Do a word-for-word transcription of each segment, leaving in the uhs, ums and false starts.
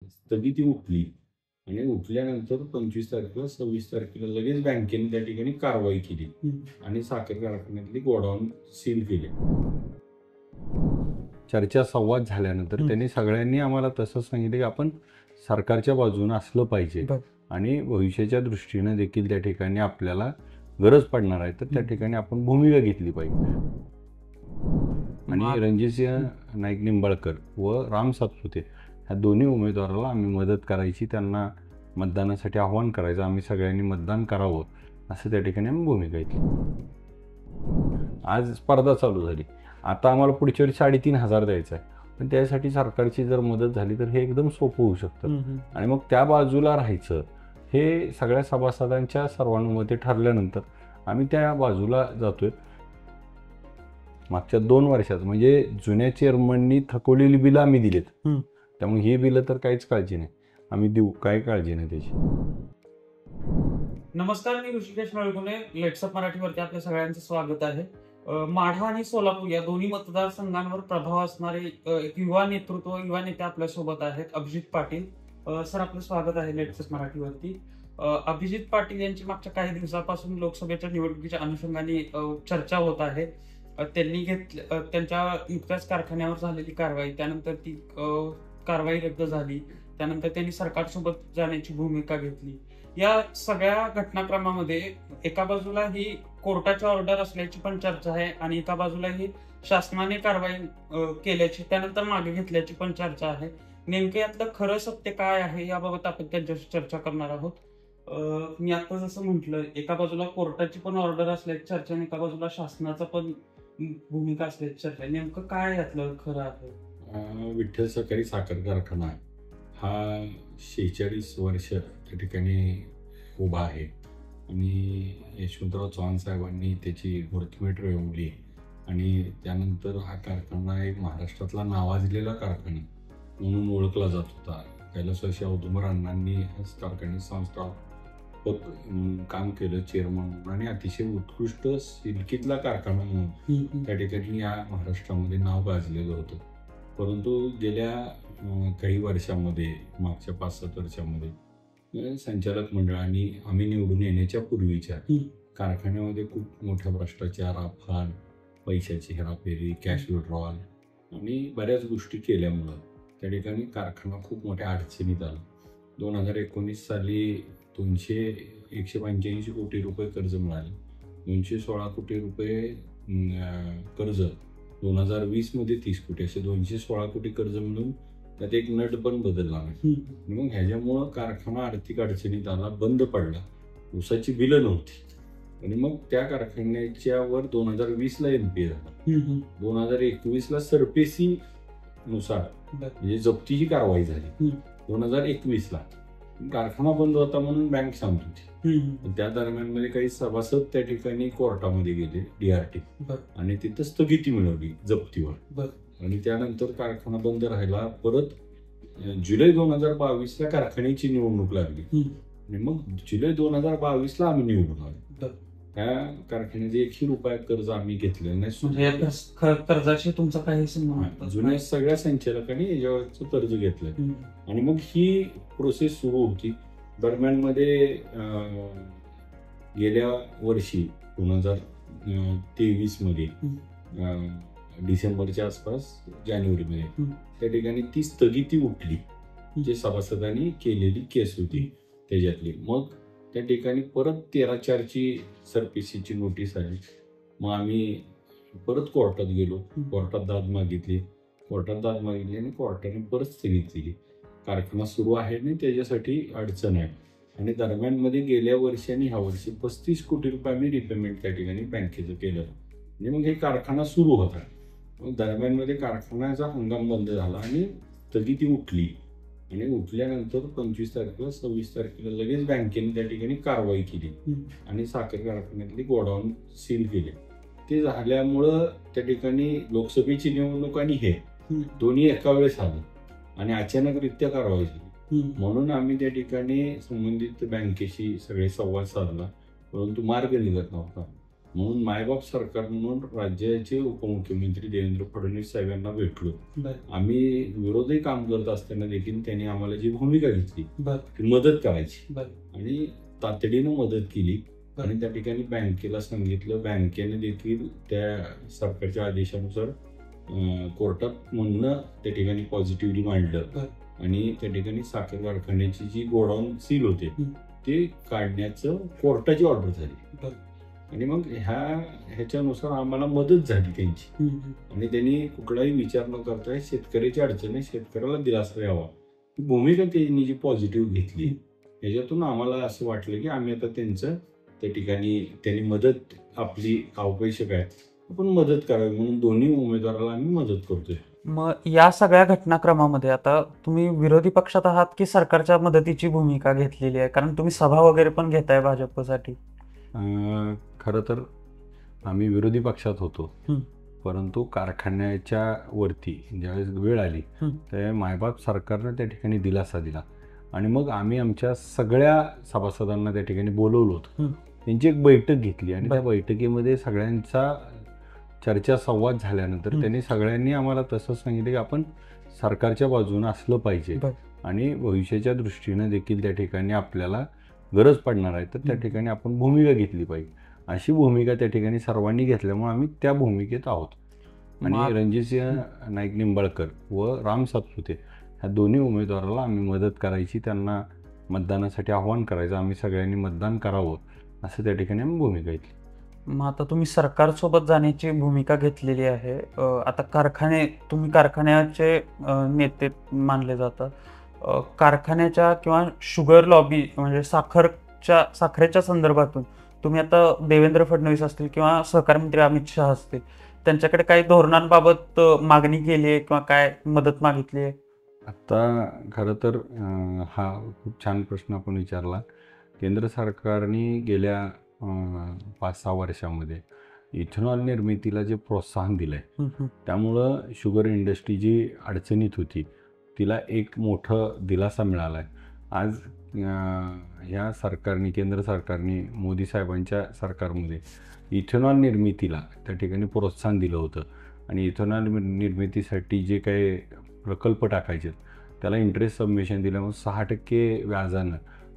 स्थगिती उठली आणि उठल्यानंतर पंचवीस तारखेला सव्वीस तारखेला लगेच बँकेने त्या ठिकाणी कारवाई केली आणि साखर कारखान्यातली गोडाऊन सील केले. चर्चा संवाद झाल्यानंतर त्यांनी सगळ्यांनी आम्हाला तसं सांगितलं की आपण सरकारच्या बाजूने असलं पाहिजे आणि भविष्याच्या दृष्टीने देखील त्या ठिकाणी आपल्याला गरज पडणार आहे तर त्या ठिकाणी आपण भूमिका घेतली पाहिजे. आणि रणजितसिंह नाईक निंबाळकर व राम सातपुते ह्या दोन्ही उमेदवाराला आम्ही मदत करायची, त्यांना मतदानासाठी आवाहन करायचं, आम्ही सगळ्यांनी मतदान करावं असं त्या ठिकाणी आम्ही भूमिका घेतली. आज स्पर्धा चालू झाली, आता आम्हाला पुढच्या वेळी साडेतीन हजार द्यायचं आहे, पण त्यासाठी सरकारची जर मदत झाली तर हे एकदम सोपं होऊ शकतं. आणि मग त्या बाजूला राहायचं हे सगळ्या सभासदांच्या सर्वानुमते ठरल्यानंतर आम्ही त्या बाजूला जातोय. मागच्या दोन वर्षात म्हणजे जुन्या चेअरमननी थकवलेली बिलं आम्ही दिलेत, त्यामुळे ही बिलं तर काहीच काळजी नाही, आम्ही देऊ, काही काळजी नाही त्याची. नमस्कार, मी ऋषिकेश नळगुणे, लेट्सअप मराठीवरती आपल्या सगळ्यांचं स्वागत आहे. माढा आणि सोलापूर या दोन्ही मतदारसंघांवर प्रभाव असणारे एक युवा नेतृत्व युवा नेते आपल्यासोबत आहेत. अभिजित पाटील सर, आपलं स्वागत आहे लेट्सअप मराठीवरती. अभिजित पाटील यांची मागच्या काही दिवसापासून लोकसभेच्या निवडणुकीच्या अनुषंगाने चर्चा होत आहे. त्यांनी घेतल्या त्यांच्या नुकत्याच कारखान्यावर झालेली कारवाई, त्यानंतर ती कारवाई रद्द झाली, त्यानंतर त्यांनी सरकारसोबत जाण्याची भूमिका घेतली. या सगळ्या घटनाक्रमामध्ये एका बाजूला ही कोर्टाची ऑर्डर असल्याची पण चर्चा आहे आणि एका बाजूला ही शासनाने कारवाई केल्याची त्यानंतर मागे घेतल्याची पण चर्चा आहे. नेमके यातलं खरं सत्य काय आहे याबाबत आपण त्यांच्याशी चर्चा करणार आहोत. मी आता जसं म्हटलं, एका बाजूला कोर्टाची पण ऑर्डर असल्याची चर्चा आणि एका बाजूला शासनाचा पण भूमिका असल्याची चर्चा. नेमकं काय यातलं खरं आहे? विठ्ठल सहकारी साखर कारखाना हा शेहेचाळीस वर्ष त्या ठिकाणी उभा आहे आणि यशवंतराव चव्हाण साहेबांनी त्याची मुहूर्तमेढ रोवली आणि त्यानंतर हा कारखाना एक महाराष्ट्रातला नावाजलेला कारखाना म्हणून ओळखला जात होता. कैलासवासी औदुंबर अण्णांनी ह्याच कारखान्यात संस्थापक काम केलं, चेअरमन, आणि अतिशय उत्कृष्ट सिल्कीतला कारखाना म्हणून त्या ठिकाणी या महाराष्ट्रामध्ये नाव गाजलेलं होतं. परंतु गेल्या काही वर्षामध्ये, मागच्या पाच सात वर्षामध्ये संचालक मंडळाने आम्ही निवडून येण्याच्या पूर्वीच्या कारखान्यामध्ये खूप मोठा भ्रष्टाचार, अफान, पैशाची हेराफेरी, कॅश विड्रॉल आणि बऱ्याच गोष्टी केल्यामुळं त्या ठिकाणी कारखाना खूप मोठ्या अडचणीत आला. दोन हजार एकोणीस साली दोनशे एकशे पंच्याऐंशी कोटी रुपये कर्ज मिळाले, दोनशे सोळा कोटी रुपये कर्ज, दोन हजार वीस मध्ये तीस कोटी, असे दोनशे सोळा कोटी कर्ज मिळून त्यात एक नट पण बदलला नाही. मग ह्याच्यामुळं कारखाना आर्थिक अडचणीत आला, बंद पडला, ऊसाची बिलं नव्हती आणि मग त्या कारखान्याच्या वर दोन हजार वीस ला एनपीए झाला. दोन हजार एकवीस ला सरपेसी नुसार म्हणजे जप्तीची कारवाई झाली. दोन हजार एकवीस ला कारखाना बंद होता म्हणून बँक सांगत होती. त्या दरम्यान मध्ये काही सभासद त्या ठिकाणी कोर्टामध्ये गेले, डीआरटी, आणि तिथं स्थगिती मिळवली जप्तीवर आणि त्यानंतर कारखाना बंद राहिला. परत जुलै दोन हजार बावीस ला कारखान्याची निवडणूक लागली आणि मग जुलै दोन हजार बावीस ला आम्ही निवडून आलो. त्या कारखान्याचे एकशे रुपये कर्ज आम्ही घेतलेलं नाही. कर्जाशी तुमचा काही संबंध? जुन्या सगळ्या संचालकांनी याच्यावरचं कर्ज घेतलं आणि मग ही प्रोसेस सुरू होती. दरम्यान मध्ये गेल्या वर्षी दोन हजार तेवीस मध्ये डिसेंबरच्या आसपास, जानेवारीमध्ये त्या ठिकाणी ती स्थगिती उठली, जे सभासदांनी केलेली केस होती त्याच्यातली. मग त्या ठिकाणी परत तेरा चारची सरपीसीची नोटीस आली. मग आम्ही परत कोर्टात गेलो, कोर्टात दाद मागितली, कोर्टात दाद मागितली आणि कोर्टाने परत स्थगित केली. कारखाना सुरू आहे आणि त्याच्यासाठी अडचण आहे. आणि दरम्यानमध्ये गेल्या वर्षी आणि ह्या वर्षी पस्तीस कोटी रुपये आम्ही रिपेमेंट त्या ठिकाणी बँकेचं केलं. म्हणजे मग हे कारखाना सुरू होता. मग दरम्यानमध्ये कारखान्याचा हंगाम बंद झाला आणि स्थगिती उठली आणि उठल्यानंतर पंचवीस तारखेला सव्वीस तारखेला लगेच बँकेने त्या ठिकाणी कारवाई केली आणि साखर कारखान्यातली गोडाऊन सील केले. ते झाल्यामुळं त्या ठिकाणी लोकसभेची निवडणूक आणि हे दोन्ही एका वेळेस आले आणि अचानकरित्या कारवाई झाली. म्हणून आम्ही त्या ठिकाणी संबंधित बँकेशी सगळे संवाद साधला, परंतु मार्ग निघत नव्हता. म्हणून मायबाप सरकार म्हणून राज्याचे उपमुख्यमंत्री देवेंद्र फडणवीस साहेबांना भेटलो. आम्ही विरोधी काम करत असताना देखील त्यांनी आम्हाला जी भूमिका घेतली ती मदत करायची आणि तातडीनं मदत केली. आणि त्या ठिकाणी बँकेला सांगितलं, बँकेने देखील त्या सरकारच्या आदेशानुसार कोर्टात म्हणणं त्या ठिकाणी पॉझिटिव्हली मांडलं आणि त्या ठिकाणी साखर कारखान्याची जी गोडाऊन सील होते ते काढण्याचं कोर्टाची ऑर्डर झाली. आणि मग ह्या ह्याच्यानुसार आम्हाला मदत झाली त्यांची. आणि त्यांनी कुठलाही विचार न करता शेतकऱ्याची अडचणी शेतकऱ्याला दिलासा द्यावा ही भूमिका त्यांनी जी पॉझिटिव्ह घेतली ह्याच्यातून आम्हाला असं वाटलं की आम्ही आता त्यांचं त्या ठिकाणी त्यांनी मदत आपली आवश्यक आहे आपण मदत करावी म्हणून दोन्ही उमेदवाराला आम्ही मदत करतोय. मग या सगळ्या घटनाक्रमामध्ये आता तुम्ही विरोधी पक्षात आहात की सरकारच्या मदतीची भूमिका घेतलेली आहे, कारण तुम्ही सभा वगैरे पण घेताय भाजपसाठी? खरं तर आम्ही विरोधी पक्षात होतो, परंतु कारखान्याच्या वरती ज्यावेळेस वेळ आली त्यावेळी मायबाप सरकारनं त्या ठिकाणी दिलासा दिला आणि मग आम्ही आमच्या सगळ्या सभासदांना त्या ठिकाणी बोलवलं होतं. त्यांची एक बैठक घेतली आणि त्या बैठकीमध्ये सगळ्यांचा चर्चा संवाद झाल्यानंतर त्यांनी सगळ्यांनी आम्हाला तसं सांगितलं की आपण सरकारच्या बाजूने असलं पाहिजे आणि भविष्याच्या दृष्टीनं देखील त्या ठिकाणी आपल्याला गरज पडणार आहे तर त्या ठिकाणी आपण भूमिका घेतली पाहिजे. अशी भूमिका त्या ठिकाणी सर्वांनी घेतल्यामुळे आम्ही त्या भूमिकेत आहोत. आणि रणजितसिंह नाईक निंबाळकर व राम सातपुते ह्या दोन्ही उमेदवाराला आम्ही मदत करायची, त्यांना मतदानासाठी आव्हान करायचं, आम्ही सगळ्यांनी मतदान करावं असं त्या ठिकाणी आम्ही भूमिका घेतली. मग आता तुम्ही सरकारसोबत जाण्याची भूमिका घेतलेली आहे. आता कारखाने तुम्ही कारखान्याचे नेते मानले जातात. कारखान्याच्या किंवा शुगर लॉबी म्हणजे साखरच्या साखरेच्या संदर्भातून तुम्ही आता देवेंद्र फडणवीस असतील किंवा सहकार मंत्री अमित शहा असतील त्यांच्याकडे काही धोरणांबाबत मागणी केली आहे किंवा काय मदत मागितली आहे? आता खरं तर हा खूप छान प्रश्न आपण विचारला. केंद्र सरकारने गेल्या पाच सहा वर्षामध्ये इथेनॉल निर्मितीला जे प्रोत्साहन दिलं आहे त्यामुळं शुगर इंडस्ट्री जी अडचणीत होती तिला एक मोठं दिलासा मिळाला आहे. आज ह्या सरकारने केंद्र सरकारने मोदी साहेबांच्या सरकारमध्ये इथेनॉल निर्मितीला त्या ठिकाणी प्रोत्साहन दिलं होतं आणि इथेनॉल निर्मितीसाठी जे काही प्रकल्प टाकायचे त्याला इंटरेस्ट सबमिशन दिल्यामुळे सहा टक्के व्याजानं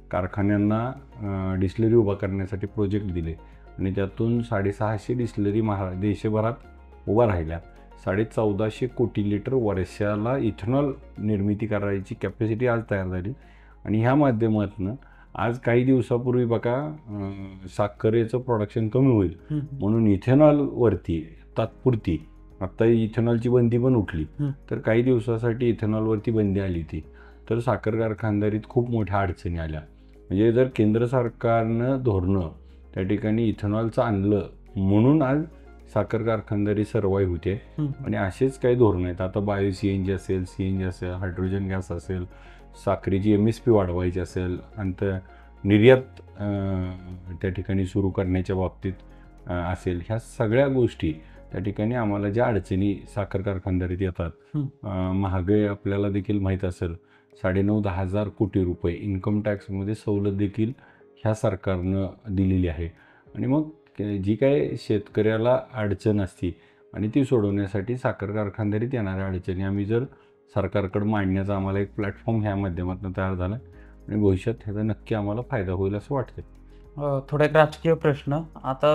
कारखान्यांना डिस्लरी उभा करण्यासाठी प्रोजेक्ट दिले आणि त्यातून साडेसहाशे डिस्लरी महा देशभरात उभा राहिल्या. साडे चौदाशे कोटी लिटर वर्षाला इथेनॉल निर्मिती करायची कॅपॅसिटी आज तयार झाली. आणि ह्या माध्यमातून आज काही दिवसापूर्वी बघा साखरेचं प्रोडक्शन कमी होईल म्हणून इथेनॉलवरती तात्पुरती आत्ता इथेनॉलची बंदी पण उठली तर काही दिवसासाठी इथेनॉलवरती बंदी आली ती तर साखर कारखानदारीत खूप मोठ्या अडचणी आल्या. म्हणजे जर केंद्र सरकारनं धोरणं त्या ठिकाणी इथेनॉलचं आणलं म्हणून आज साखर कारखानदारी सर्वाईव्ह होते. आणि असेच काही धोरणं आहेत. आता बायो सी एन जी असेल, सी एन जी असेल, हायड्रोजन गॅस असेल, साखरेची एम एस पी वाढवायची असेल आणि निर्यात त्या ठिकाणी सुरू करण्याच्या बाबतीत असेल, ह्या सगळ्या गोष्टी त्या ठिकाणी आम्हाला ज्या अडचणी साखर कारखानदारीत येतात, महागाई आपल्याला देखील माहीत असेल, साडेनऊ दहा हजार कोटी रुपये इन्कम टॅक्समध्ये सवलत देखील ह्या सरकारनं दिलेली आहे. आणि मग जी काय शेतकऱ्याला अडचण असती आणि ती सोडवण्यासाठी साखर कारखानदारीत येणाऱ्या अडचणी आम्ही जर सरकारकडे मांडण्याचा आम्हाला एक प्लॅटफॉर्म ह्या माध्यमातून तयार झाला आणि भविष्यात ह्याचा नक्की आम्हाला फायदा होईल असं वाटतं. थोडा एक राजकीय प्रश्न. आता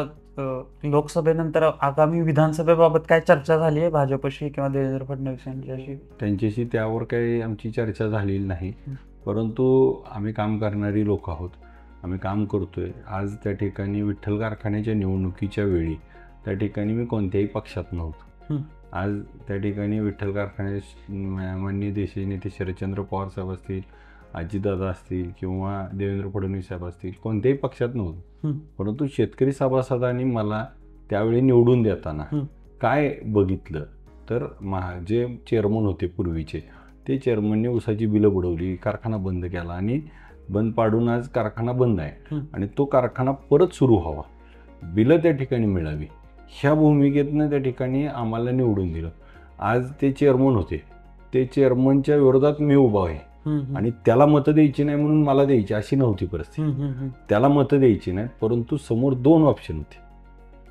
लोकसभेनंतर आगामी विधानसभेबाबत काय चर्चा झाली आहे भाजपशी किंवा देवेंद्र फडणवीस यांच्याशी? त्यांच्याशी त्यावर काही आमची चर्चा झालेली नाही, परंतु आम्ही काम करणारी लोक आहोत, आम्ही काम करतोय. आज त्या ठिकाणी विठ्ठल कारखान्याच्या निवडणुकीच्या वेळी त्या ठिकाणी मी कोणत्याही पक्षात नव्हतो. आज त्या ठिकाणी विठ्ठल कारखान्या माननीय देशाचे नेते शरदचंद्र पवार साहेब असतील, अजितदादा असतील किंवा देवेंद्र फडणवीस साहेब असतील, कोणत्याही पक्षात नव्हतं. परंतु शेतकरी सभासदांनी मला त्यावेळी निवडून देताना काय बघितलं तर महा जे चेअरमन होते पूर्वीचे ते चेअरमनने ऊसाची बिलं बुडवली, कारखाना बंद केला आणि बंद पाडून आज कारखाना बंद आहे आणि तो कारखाना परत सुरू व्हावा, बिलं त्या ठिकाणी मिळावी, ह्या भूमिकेतनं त्या ठिकाणी आम्हाला निवडून दिलं. आज ते चेअरमन होते, ते चेअरमनच्या विरोधात मी उभा आहे आणि त्याला मतं द्यायची नाही म्हणून मला द्यायची अशी नव्हती परिस्थिती. त्याला मतं द्यायची नाही, परंतु समोर दोन ऑप्शन होते.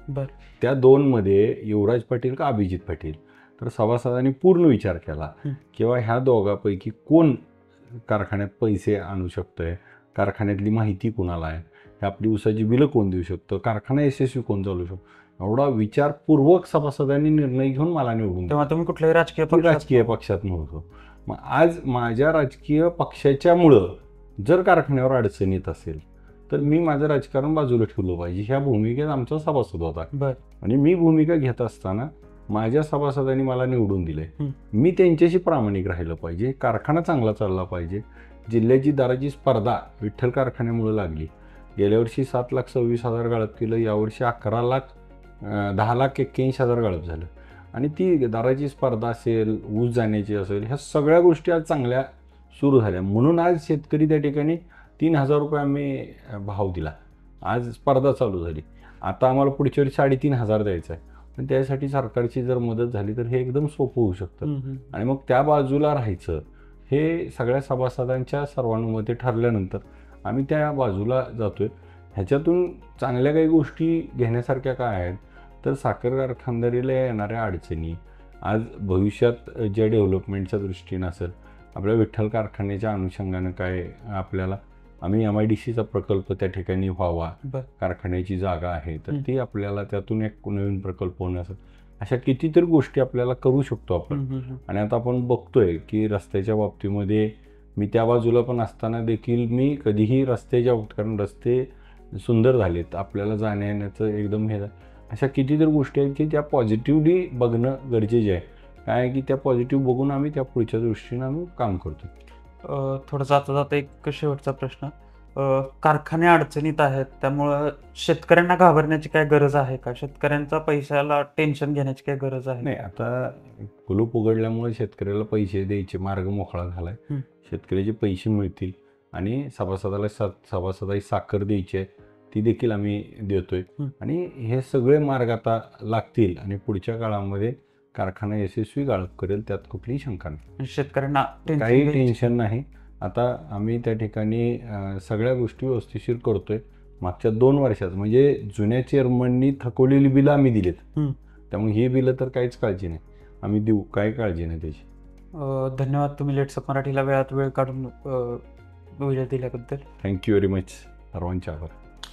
बर. त्या दोन मध्ये युवराज पाटील का अभिजित पाटील, तर सभासदांनी पूर्ण विचार केला हं. किंवा ह्या दोघांपैकी कोण कारखान्यात पैसे आणू शकतोय, कारखान्यातली माहिती कोणाला आहे, हे आपली ऊसाची बिलं कोण देऊ शकतं, कारखाना यशस्वी कोण चालू शकतो, एवढा विचारपूर्वक सभासदांनी निर्णय घेऊन मला निवडून तेव्हा तुम्ही कुठल्याही राजकीय दिलं. पक्षात राजकीय पक्षात नव्हतो. मग आज माझ्या राजकीय पक्षाच्यामुळं जर कारखान्यावर अडचण येत असेल तर मी माझं राजकारण बाजूला ठेवलं पाहिजे, ह्या भूमिकेत आमचा सभासद होता. बर. आणि मी भूमिका घेत असताना माझ्या सभासदांनी मला निवडून दिले. हं. मी त्यांच्याशी प्रामाणिक राहिलं पाहिजे, कारखाना चांगला चालला पाहिजे. जिल्ह्याची दराची स्पर्धा विठ्ठल कारखान्यामुळे लागली. गेल्या वर्षी सात लाख सव्वीस हजार गाळप केलं, यावर्षी अकरा लाख अं, दहा लाख एक्क्याऐंशी हजार गाळप झालं. आणि ती दराची स्पर्धा असेल, ऊस जाण्याची असेल, ह्या सगळ्या गोष्टी आज चांगल्या सुरू झाल्या. म्हणून आज शेतकरी त्या ठिकाणी तीन हजार रुपये आम्ही भाव दिला. आज स्पर्धा चालू झाली. आता आम्हाला पुढच्या वेळी साडेतीन हजार द्यायचा आहे. पण त्यासाठी सरकारची जर मदत झाली तर हे एकदम सोपं होऊ शकतं. हं, हं. आणि मग त्या बाजूला राहायचं हे सगळ्या सभासदांच्या सर्वानुमते ठरल्यानंतर आम्ही त्या बाजूला जातोय. ह्याच्यातून चांगल्या काही गोष्टी घेण्यासारख्या काय आहेत तर साखर कारखानदारीला येणाऱ्या अडचणी, आज भविष्यात ज्या डेव्हलपमेंटच्या दृष्टीनं असेल, आपल्या विठ्ठल कारखान्याच्या अनुषंगानं काय आपल्याला आम्ही एम आय डी सीचा प्रकल्प त्या ठिकाणी व्हावा, बर. कारखान्याची जागा आहे तर हं. ती आपल्याला त्यातून एक नवीन प्रकल्प होण्यासाठी अशा कितीतरी गोष्टी आपल्याला करू शकतो आपण. हं, हं, हं. आणि आता आपण बघतोय की रस्त्याच्या बाबतीमध्ये मी त्या बाजूला पण असताना देखील मी कधीही रस्त्याच्या बाबतीत, कारण रस्ते सुंदर झालेत, आपल्याला जाण्या येण्याचं एकदम हे, अशा कितीतरी गोष्टी आहेत की त्या पॉझिटिव्हली बघणं गरजेचे आहे. काय आहे की त्या पॉझिटिव्ह बघून आम्ही त्या पुढच्या दृष्टीनं आम्ही काम करतो. अ, थोडं जाता जाता एक शेवटचा प्रश्न. अ, कारखाने अडचणीत आहेत, त्यामुळं शेतकऱ्यांना घाबरण्याची काय गरज आहे का? शेतकऱ्यांचा पैशाला टेन्शन घेण्याची काय गरज आहे? नाही, आता कुलूप उघडल्यामुळे शेतकऱ्याला पैसे द्यायचे मार्ग मोकळा झालाय. हं. शेतकऱ्याचे पैसे मिळतील आणि सभासदाला सा सभासदाची साखर द्यायची आहे ती देखील आम्ही देतोय. हं. आणि हे सगळे मार्ग आता लागतील आणि पुढच्या काळामध्ये कारखाना यशस्वी गाळप करेल, त्यात कुठलीही शंका नाही. शेतकऱ्यांना टेन्शन काही घ्यायची- टेन्शन नाही. आता आम्ही त्या ठिकाणी अं, सगळ्या गोष्टी व्यवस्थिशीर करतोय. मागच्या दोन वर्षात म्हणजे जुन्या चेअरमननी थकवलेली बिलं आम्ही दिलीत. हं. त्यामुळे ही बिलं तर काहीच काळजी नाही, आम्ही देऊ, काही काळजी नाही त्याची. अ, धन्यवाद तुम्ही लेट्सअप मराठीला वेळात वेळ काढून अ, वेळ दिल्याबद्दल. थँक्यू व्हेरी मच, सर्वांचे आभार.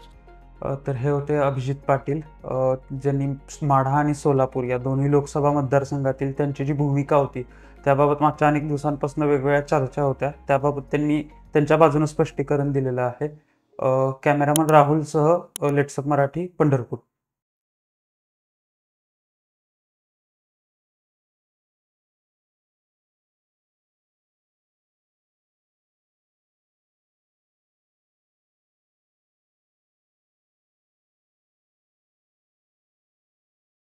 अ, तर हे होते अभिजित पाटील, अ, ज्यांनी माढा आणि सोलापूर या दोन्ही लोकसभा मतदारसंघातील त्यांची जी भूमिका होती त्याबाबत मागच्या अनेक दिवसांपासून वेगवेगळ्या चर्चा होत्या. त्याबाबत त्यांनी त्यांच्या बाजूने स्पष्टीकरण दिलेलं आहे. अ, कॅमेरामन राहुलसह लेट्सअप मराठी, पंढरपूर.